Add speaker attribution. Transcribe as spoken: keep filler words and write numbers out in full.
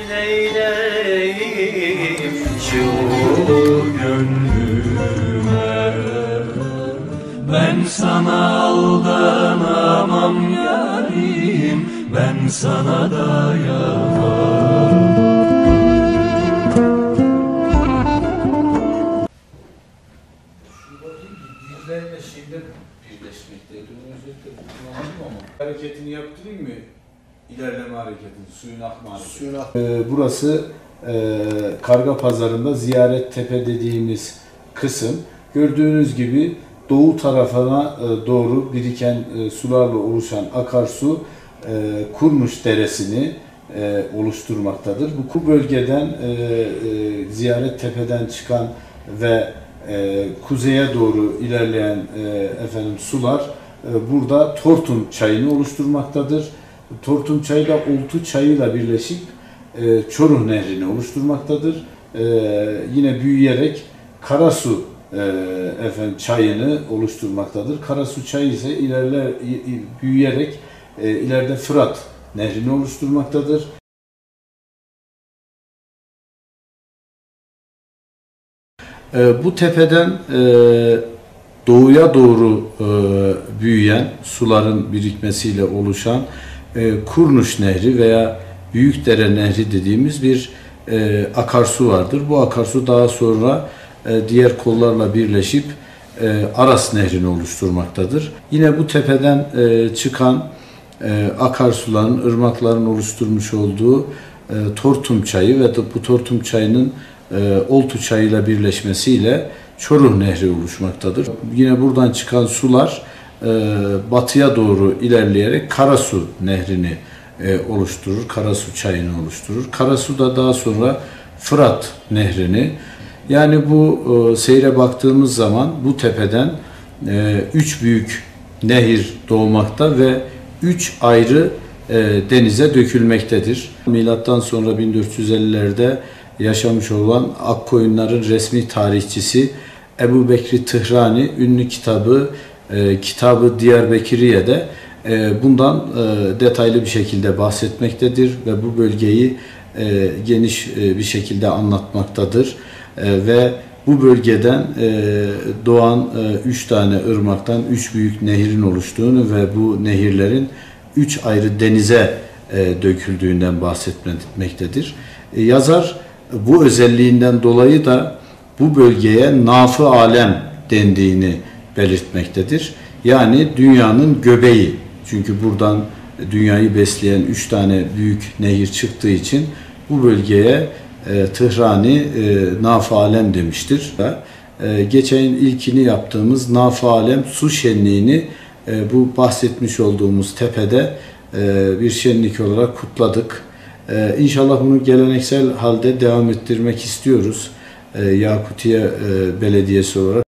Speaker 1: neyleyim şu gönlüme. Ben sana aldanamam yarim, ben sana dayamam.
Speaker 2: Dizlerle şeyde birleşmekteydi. Özellikle kullanmadım ama hareketini yaptırayım mı? İlerleme hareketini, suyun akma hareketi. Suyun akma.
Speaker 3: Ee, burası e, Karga Pazarı'nda Ziyaret Tepe dediğimiz kısım. Gördüğünüz gibi doğu tarafına e, doğru biriken e, sularla oluşan akarsu e, Kurmuş Deresi'ni e, oluşturmaktadır. Bu bölgeden e, e, Ziyaret Tepe'den çıkan ve e, kuzeye doğru ilerleyen e, efendim sular e, burada Tortum Çayı'nı oluşturmaktadır. Tortum Çayı da Oltu Çayı'yla birleşip e, Çoruh Nehri'ni oluşturmaktadır. E, yine büyüyerek Karasu e, efendim çayını oluşturmaktadır. Karasu Çayı ise ilerler büyüyerek e, ileride Fırat Nehri'ni oluşturmaktadır. E, bu tepeden e, doğuya doğru e, büyüyen suların birikmesiyle oluşan e, Kurnuş Nehri veya Büyükdere Nehri dediğimiz bir e, akarsu vardır. Bu akarsu daha sonra e, diğer kollarla birleşip e, Aras Nehri'ni oluşturmaktadır. Yine bu tepeden e, çıkan e, akarsuların, ırmakların oluşturmuş olduğu e, Tortum Çayı ve bu Tortum Çayı'nın e, Oltu Çayı'yla birleşmesiyle Çoruh Nehri oluşmaktadır. Yine buradan çıkan sular e, batıya doğru ilerleyerek Karasu Nehri'ni e, oluşturur, Karasu Çayı'nı oluşturur. Karasu da daha sonra Fırat Nehri'ni. Yani bu e, seyre baktığımız zaman bu tepeden e, üç büyük nehir doğmakta ve üç ayrı e, denize dökülmektedir. Milattan sonra bin dört yüz ellilerde yaşamış olan Akkoyunların resmi tarihçisi Ebu Bekri Tıhrani ünlü kitabı e, Kitabı Diyarbekiriye'de e, bundan e, detaylı bir şekilde bahsetmektedir ve bu bölgeyi e, geniş e, bir şekilde anlatmaktadır e, ve bu bölgeden e, doğan e, üç tane ırmaktan üç büyük nehirin oluştuğunu ve bu nehirlerin üç ayrı denize e, döküldüğünden bahsetmektedir. E, yazar bu özelliğinden dolayı da bu bölgeye Naf-ı Alem dendiğini belirtmektedir. Yani dünyanın göbeği. Çünkü buradan dünyayı besleyen üç tane büyük nehir çıktığı için bu bölgeye e, Tıhrani e, Naf-ı Alem demiştir. E, geçen ilkini yaptığımız Naf-ı Alem su şenliğini e, bu bahsetmiş olduğumuz tepede e, bir şenlik olarak kutladık. Ee, İnşallah bunu geleneksel halde devam ettirmek istiyoruz. Ee, Yakutiye e, Belediyesi olarak.